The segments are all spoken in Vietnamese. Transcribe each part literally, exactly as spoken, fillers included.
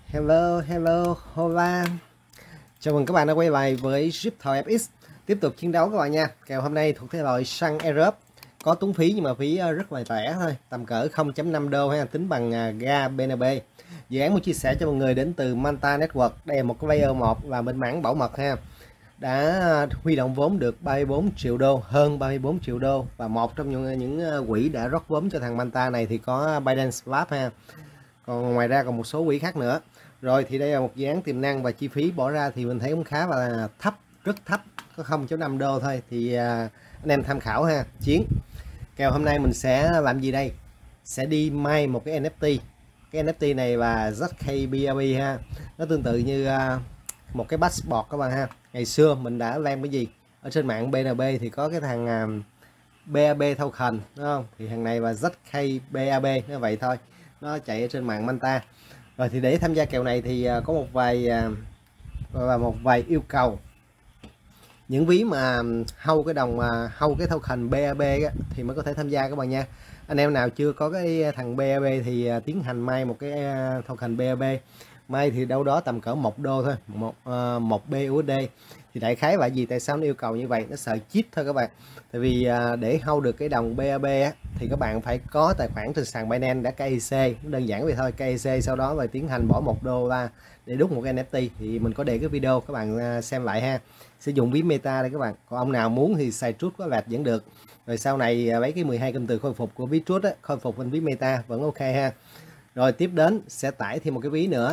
Hello, hello, hola. Chào mừng các bạn đã quay lại với Zip Thor ép ích. Tiếp tục chiến đấu các bạn nha. Kèo hôm nay thuộc thể loại Sun Europe. Có tốn phí nhưng mà phí rất là rẻ thôi, tầm cỡ không phẩy năm đô ha, tính bằng ga bê en bê. Dự án muốn chia sẻ cho mọi người đến từ Manta Network. Đây là một cái layer một và bên mảng bảo mật ha. Đã huy động vốn được ba mươi bốn triệu đô, hơn ba mươi bốn triệu đô, và một trong những những quỹ đã rót vốn cho thằng Manta này thì có Binance Swap ha. Còn ngoài ra còn một số quỹ khác nữa. Rồi thì đây là một dự án tiềm năng và chi phí bỏ ra thì mình thấy cũng khá là thấp, rất thấp, có không phẩy năm đô thôi, thì à, anh em tham khảo ha. Chiến kèo hôm nay mình sẽ làm gì đây? Sẽ đi may một cái en ép tê. Cái en ép tê này là zét ca bê a bê ha, nó tương tự như à, một cái passport các bạn ha. Ngày xưa mình đã làm cái gì ở trên mạng bê en bê thì có cái thằng à, bê a bê token, đúng không? Thì thằng này là zét ca bê a bê, nó vậy thôi, nó chạy ở trên mạng Manta. Rồi thì để tham gia kèo này thì có một vài và một vài yêu cầu. Những ví mà hâu cái đồng hâu cái token bê a bê á, thì mới có thể tham gia các bạn nha. Anh em nào chưa có cái thằng bê a bê thì tiến hành may một cái token bê a bê. May thì đâu đó tầm cỡ một đô thôi, một uh, một bê u ét đê. Thì đại khái là gì, tại sao nó yêu cầu như vậy? Nó sợ cheat thôi các bạn. Tại vì uh, để hold được cái đồng bê a bê á, thì các bạn phải có tài khoản trên sàn Binance đã ca i xê, đơn giản vậy thôi, ca i xê. Sau đó là tiến hành bỏ một đô la để đúc một cái en ép tê. Thì mình có để cái video các bạn uh, xem lại ha. Sử dụng ví Meta đây các bạn. Còn ông nào muốn thì xài Trust có vẹt vẫn được. Rồi sau này lấy cái mười hai cụm từ khôi phục của ví Trust á, khôi phục bên ví Meta vẫn ok ha. Rồi tiếp đến sẽ tải thêm một cái ví nữa,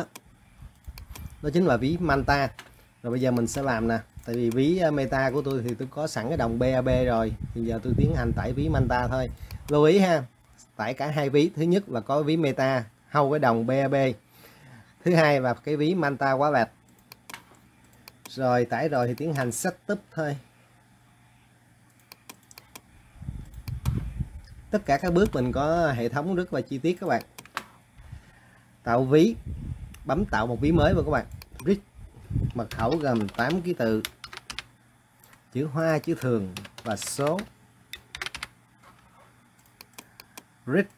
đó chính là ví Manta. Rồi bây giờ mình sẽ làm nè, tại vì ví Meta của tôi thì tôi có sẵn cái đồng bê a bê rồi, thì giờ tôi tiến hành tải ví Manta thôi. Lưu ý ha, tải cả hai ví. Thứ nhất là có ví Meta hold cái đồng bê a bê, thứ hai là cái ví Manta quá vẹt. Rồi tải rồi thì tiến hành setup thôi. Tất cả các bước mình có hệ thống rất là chi tiết các bạn. Tạo ví, bấm tạo một ví mới vào các bạn. Rich, mật khẩu gồm tám ký tự, chữ hoa, chữ thường và số. Rich.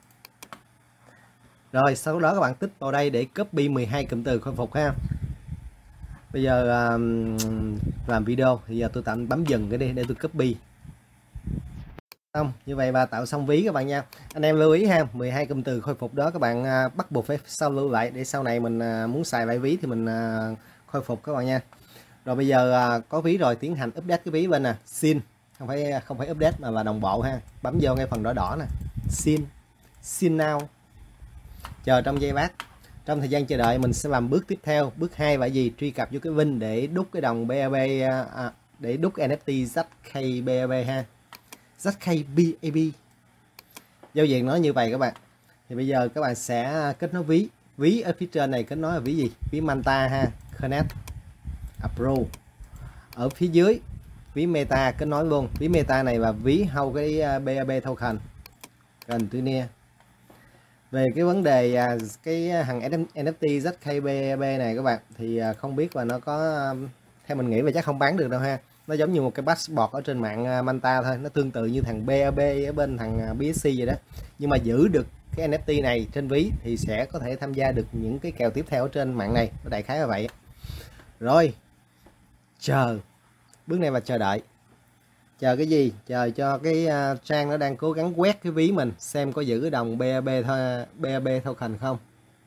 Rồi sau đó các bạn tích vào đây để copy mười hai cụm từ khôi phục ha. Bây giờ um, làm video thì giờ tôi tạm bấm dừng cái đi để tôi copy. Xong như vậy và tạo xong ví các bạn nha. Anh em lưu ý ha, mười hai cụm từ khôi phục đó các bạn uh, bắt buộc phải sao lưu lại để sau này mình uh, muốn xài lại ví thì mình uh, khôi phục các bạn nha. Rồi bây giờ uh, có ví rồi, tiến hành update cái ví bên nè, xin, không phải không phải update mà là đồng bộ ha. Bấm vô ngay phần đỏ đỏ nè, xin, xin now. Chờ trong giây lát. Trong thời gian chờ đợi mình sẽ làm bước tiếp theo. Bước hai là gì? Truy cập vô cái Vin để đúc cái đồng bê a bê, à, để đúc en ép tê zét ca bê a bê ha. zét ca bê a bê. Giao diện nó như vậy các bạn. Thì bây giờ các bạn sẽ kết nối ví. Ví ở phía trên này kết nối là ví gì? Ví Manta ha. Connect. Approve. Ở phía dưới ví Meta kết nối luôn. Ví Meta này là ví hold cái bê a bê token. Continue. Về cái vấn đề cái thằng en ép tê zét ca bê a bê này các bạn, thì không biết là nó có, theo mình nghĩ là chắc không bán được đâu ha. Nó giống như một cái passport ở trên mạng Manta thôi, nó tương tự như thằng bê a bê ở bên thằng bê ét xê vậy đó. Nhưng mà giữ được cái en ép tê này trên ví thì sẽ có thể tham gia được những cái kèo tiếp theo ở trên mạng này, đại khái là vậy. Rồi chờ, bước này là chờ đợi. Chờ cái gì? Chờ cho cái uh, trang nó đang cố gắng quét cái ví mình xem có giữ cái đồng bê a bê thôi, bê a bê token không.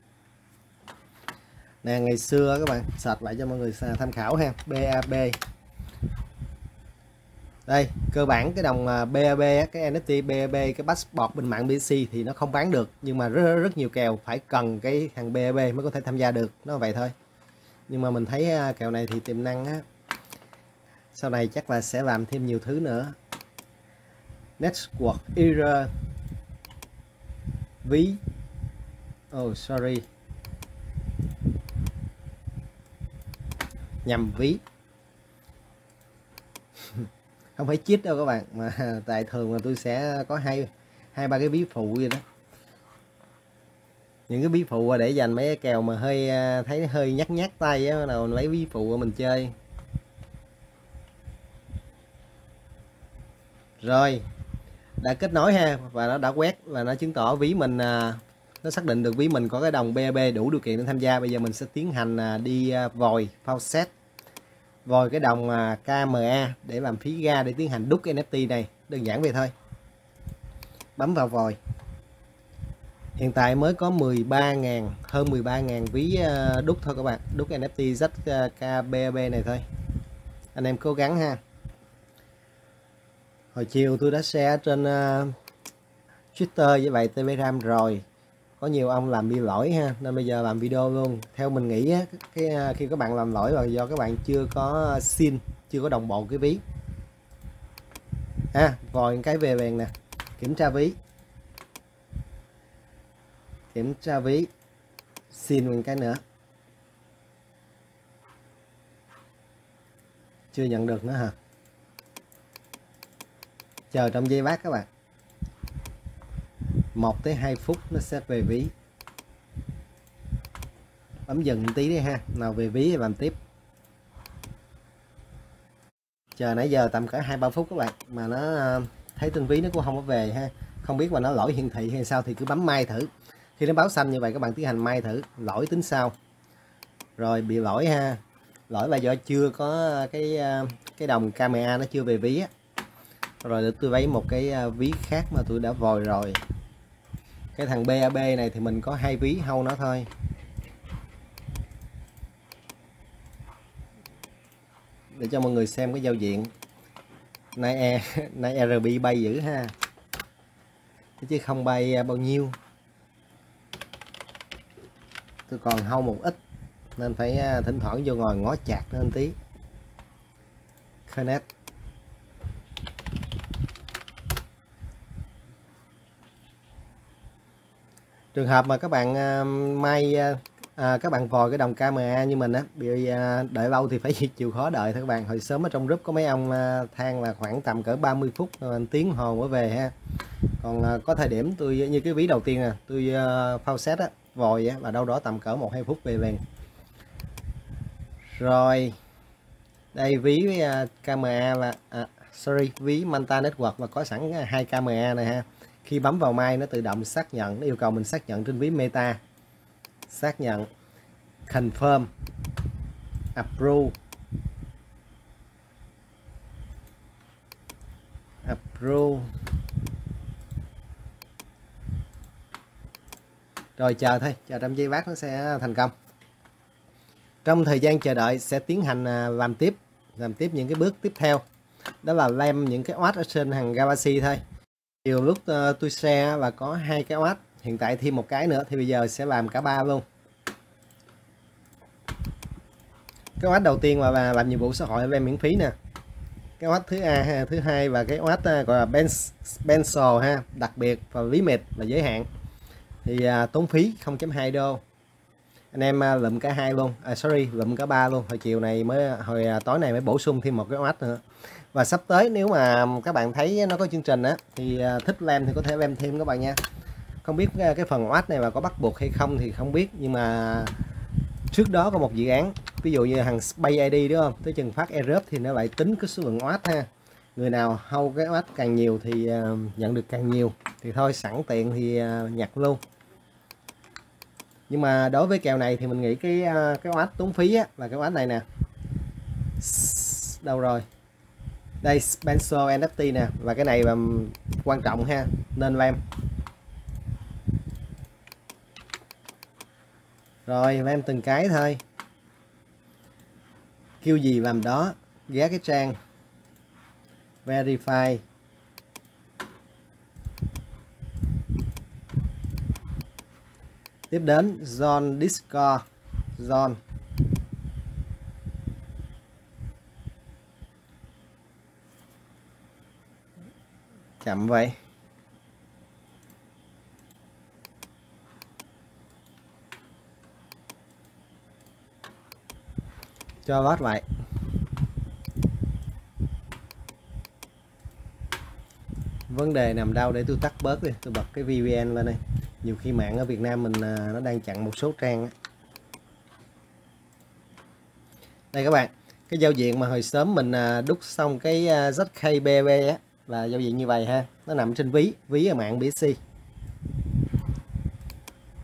Nè, ngày xưa các bạn search lại cho mọi người tham khảo ha, bê a bê. Đây, cơ bản cái đồng bê a bê, cái en ép tê bê a bê, cái passport bên mạng bê ét xê thì nó không bán được, nhưng mà rất rất nhiều kèo phải cần cái thằng bê a bê mới có thể tham gia được, nó vậy thôi. Nhưng mà mình thấy kèo này thì tiềm năng á. Sau này chắc là sẽ làm thêm nhiều thứ nữa. Network error. Ví. Oh sorry. Nhầm ví. Không phải cheat đâu các bạn, mà tại thường là tôi sẽ có hai hai ba cái ví phụ vậy đó. Những cái ví phụ để dành mấy cái kèo mà hơi thấy hơi nhắc nhắc tay á, nào lấy ví phụ mình chơi. Rồi đã kết nối ha, và nó đã quét và nó chứng tỏ ví mình nó xác định được ví mình có cái đồng bê a bê đủ điều kiện để tham gia. Bây giờ mình sẽ tiến hành đi vòi Faucet, vòi cái đồng ca em a để làm phí ga để tiến hành đúc en ép tê này. Đơn giản vậy thôi. Bấm vào vòi. Hiện tại mới có mười ba ngàn, hơn mười ba ngàn ví đúc thôi các bạn, đúc en ép tê zét ca bê a bê này thôi. Anh em cố gắng ha. Hồi chiều tôi đã share trên uh, Twitter với vậy Telegram rồi. Có nhiều ông làm bị lỗi ha, nên bây giờ làm video luôn. Theo mình nghĩ á, cái khi các bạn làm lỗi là do các bạn chưa có xin, chưa có đồng bộ cái ví. À, vòi cái về vàng nè, kiểm tra ví. Kiểm tra ví. Xin một cái nữa. Chưa nhận được nữa hả? Chờ trong giây lát các bạn. một tới hai phút nó sẽ về ví. Bấm dừng một tí đi ha. Nào về ví thì làm tiếp. Chờ nãy giờ tầm cỡ hai ba phút các bạn, mà nó thấy tin ví nó cũng không có về ha. Không biết mà nó lỗi hiển thị hay sao thì cứ bấm may thử. Khi nó báo xanh như vậy các bạn tiến hành may thử, lỗi tính sau. Rồi bị lỗi ha. Lỗi là do chưa có cái cái đồng camera nó chưa về ví á. Rồi để tôi lấy một cái ví khác mà tôi đã vòi rồi. Cái thằng bê a bê này thì mình có hai ví hâu nó thôi. Để cho mọi người xem cái giao diện. Nay e nay rờ bê bay dữ ha. Chứ không bay bao nhiêu. Tôi còn hâu một ít nên phải thỉnh thoảng vô ngồi ngó chạc lên tí. Connect. Trường hợp mà các bạn may à, các bạn vòi cái đồng camera như mình á, bị à, đợi lâu thì phải chịu khó đợi thôi các bạn. Hồi sớm ở trong group có mấy ông à, than là khoảng tầm cỡ ba mươi phút tiếng hồ mới về ha. Còn à, có thời điểm tôi như cái ví đầu tiên à, tôi à, Faucet á, vòi á, là đâu đó tầm cỡ một hai phút về liền. Rồi đây ví với à, camera là à, sorry ví Manta Network là có sẵn hai camera này ha. Khi bấm vào may nó tự động xác nhận, nó yêu cầu mình xác nhận trên ví Meta. Xác nhận, confirm, approve, approve. Rồi chờ thôi, chờ trong giây lát nó sẽ thành công. Trong thời gian chờ đợi sẽ tiến hành làm tiếp, làm tiếp những cái bước tiếp theo. Đó là lem những cái oát ở trên hàng Galaxy thôi. Nhiều lúc uh, tôi share là có hai cái oát, hiện tại thêm một cái nữa thì bây giờ sẽ làm cả ba luôn. Cái oát đầu tiên là làm nhiệm vụ xã hội lem miễn phí nè. Cái oát thứ a ha, thứ hai và cái oát uh, gọi là pencil ha, đặc biệt và limit là giới hạn. Thì uh, tốn phí không chấm hai đô. Anh em uh, lụm cả hai luôn, à, sorry lụm cả ba luôn. Hồi chiều này mới hồi uh, tối này mới bổ sung thêm một cái oát nữa. Và sắp tới nếu mà các bạn thấy nó có chương trình á thì thích lem thì có thể lem thêm các bạn nha. Không biết cái phần oát này là có bắt buộc hay không thì không biết, nhưng mà trước đó có một dự án ví dụ như hàng Space i đê đúng không, tới chừng phát Europe thì nó lại tính cái số lượng oát ha. Người nào hâu cái oát càng nhiều thì nhận được càng nhiều, thì thôi sẵn tiện thì nhặt luôn. Nhưng mà đối với kèo này thì mình nghĩ cái cái oát tốn phí á, là cái oát này nè. Đâu rồi? Đây Pencil en ép tê nè, và cái này là quan trọng ha, nên lem. Rồi lem từng cái thôi. Kêu gì làm đó, ghé cái trang Verify. Tiếp đến Zone Discord, Zone. Chậm vậy. Cho lót lại. Vấn đề nằm đâu để tôi tắt bớt đi, tôi bật cái vê pê en lên đây. Nhiều khi mạng ở Việt Nam mình nó đang chặn một số trang. Đây các bạn, cái giao diện mà hồi sớm mình đúc xong cái zét ca bê a bê á, là giao diện như vậy ha, nó nằm trên ví, ví ở mạng bê ét xê.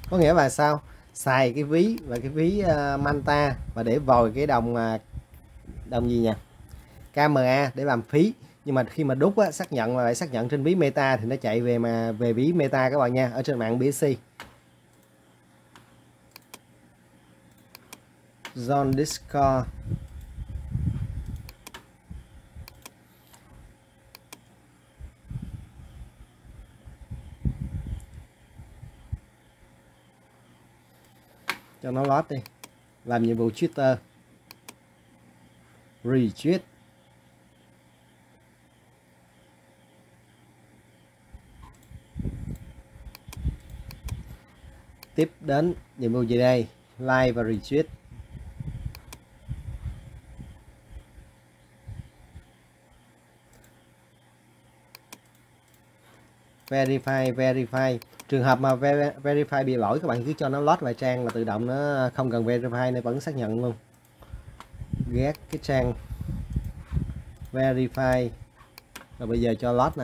Có nghĩa là sao? Xài cái ví và cái ví uh, Manta và để vòi cái đồng uh, đồng gì nhỉ, ca em a để làm phí, nhưng mà khi mà đúc á, xác nhận là phải xác nhận trên ví Meta thì nó chạy về mà về ví Meta các bạn nha, ở trên mạng bê ét xê. John Discord cho nó lót đi, làm nhiệm vụ Twitter retweet. Tiếp đến nhiệm vụ gì đây? Like và retweet. Verify, verify. Trường hợp mà verify bị lỗi các bạn cứ cho nó load vài trang là tự động nó không cần verify, nó vẫn xác nhận luôn. Ghét cái trang verify. Rồi bây giờ cho load nè.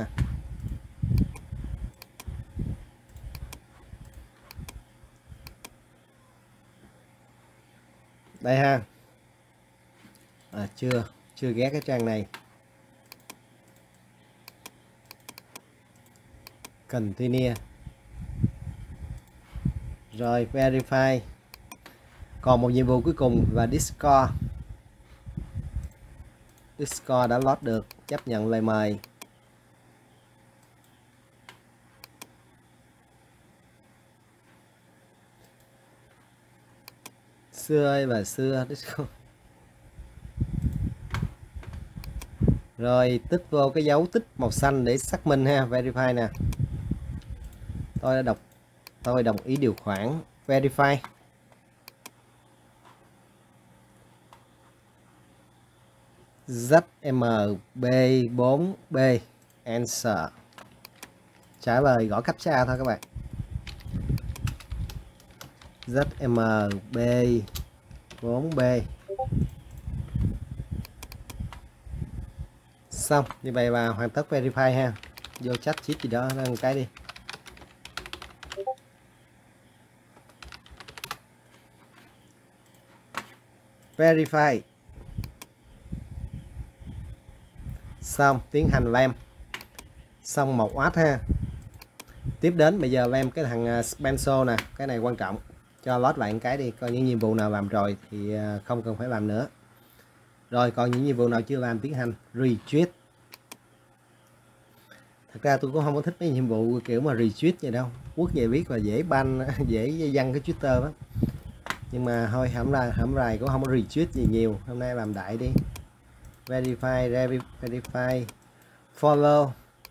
Đây ha. À, chưa, chưa ghét cái trang này. Continue. Rồi verify. Còn một nhiệm vụ cuối cùng là Discord. Discord đã load được, chấp nhận lời mời. Xưa ơi và xưa Discord. Rồi tích vô cái dấu tích màu xanh để xác minh ha, verify nè. Tôi đã đọc, tôi đồng ý điều khoản, verify. Z M B bốn B answer. Trả lời gõ captcha thôi các bạn. Z M B bốn B. Xong, như vậy là hoàn tất verify ha. Vô chat chip gì đó một cái đi. Verify. Xong, tiến hành làm. Xong một watt ha. Tiếp đến bây giờ làm cái thằng Spencer nè, cái này quan trọng. Cho load lại một cái đi, coi những nhiệm vụ nào làm rồi thì không cần phải làm nữa. Rồi còn những nhiệm vụ nào chưa làm tiến hành retweet. Thật ra tôi cũng không có thích mấy nhiệm vụ kiểu mà retweet vậy đâu. Quốc về viết và dễ ban, dễ đăng cái Twitter đó. Nhưng mà thôi hổng ra hổng rày cũng không có retweet gì nhiều. Hôm nay làm đại đi. Verify, verify, follow.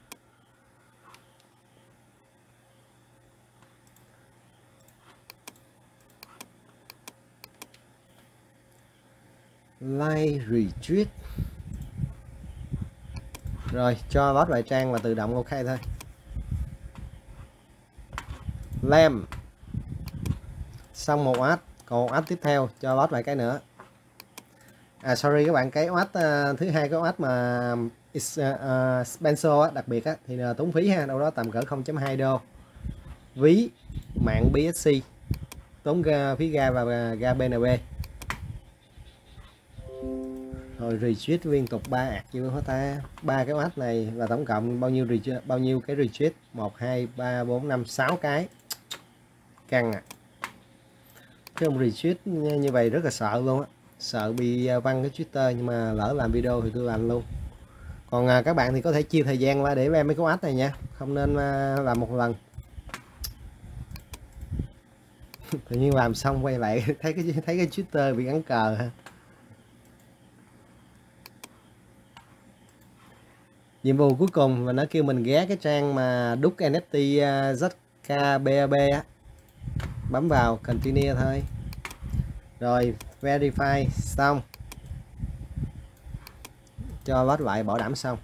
Like, retweet. Rồi cho load vài trang và tự động ok thôi. Làm. Xong một app, còn một app tiếp theo cho load vài cái nữa. À sorry các bạn, cái oát uh, thứ hai cái oát mà uh, uh, Spencer á, đặc biệt á, thì uh, tốn phí ha, đâu đó tầm cỡ không chấm hai đô. Ví mạng bê ét xê tốn ga, phí ga và uh, ga bê en bê. Rồi retweet liên tục ba ạt như hả ta? Ba cái oát này là tổng cộng bao nhiêu retweet, bao nhiêu cái retweet? một hai ba bốn năm sáu cái. Căng à. Cái ông retweet như vậy rất là sợ luôn á. Sợ bị văng cái Twitter, nhưng mà lỡ làm video thì tôi làm luôn. Còn à, các bạn thì có thể chia thời gian ra để làm mấy cái ad này nha, không nên à, làm một lần. Tự nhiên làm xong quay lại thấy cái thấy cái Twitter bị gắn cờ ha. Nhiệm vụ cuối cùng và nó kêu mình ghé cái trang mà đúc en ép tê uh, Z K B A B á, bấm vào continue thôi. Rồi verify xong, cho load lại, bảo đảm xong.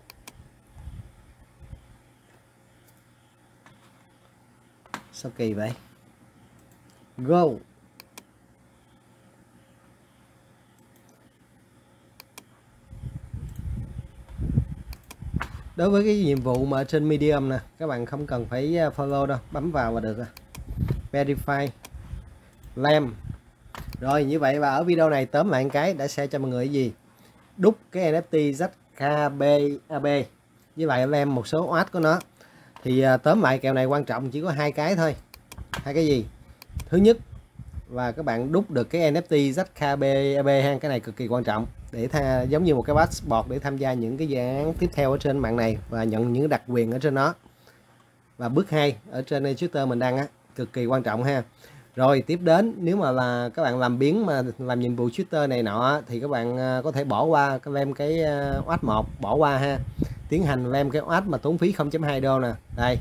Sao kỳ vậy? Go. Đối với cái nhiệm vụ mà trên Medium nè, các bạn không cần phải follow đâu, bấm vào là được. verify lem. Rồi như vậy, và ở video này tóm lại một cái đã share cho mọi người cái gì, đúc cái en ép tê zét ca bê a bê với lại lem một số oát của nó. Thì uh, tóm lại kèo này quan trọng chỉ có hai cái thôi. Hai cái gì? Thứ nhất là các bạn đúc được cái en ép tê zét ca bê a bê ha, cái này cực kỳ quan trọng để tha, giống như một cái passport để tham gia những cái dự án tiếp theo ở trên mạng này và nhận những đặc quyền ở trên nó. Và bước hai ở trên Twitter mình đăng á, cực kỳ quan trọng ha. Rồi tiếp đến, nếu mà là các bạn làm biến mà làm nhiệm vụ Twitter này nọ thì các bạn có thể bỏ qua cái lem cái oát một, bỏ qua ha, tiến hành lem cái oát mà tốn phí không chấm hai đô nè, đây.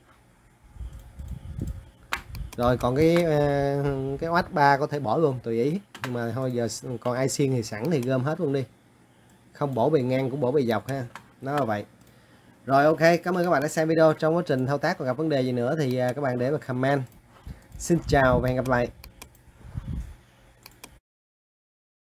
Rồi còn cái cái oát ba có thể bỏ luôn tùy ý, nhưng mà thôi giờ còn ai xiên thì sẵn thì gom hết luôn đi, không bổ bề ngang cũng bổ bề dọc ha, nó là vậy. Rồi ok, cảm ơn các bạn đã xem video. Trong quá trình thao tác còn gặp vấn đề gì nữa thì các bạn để mà comment. Xin chào và hẹn gặp lại.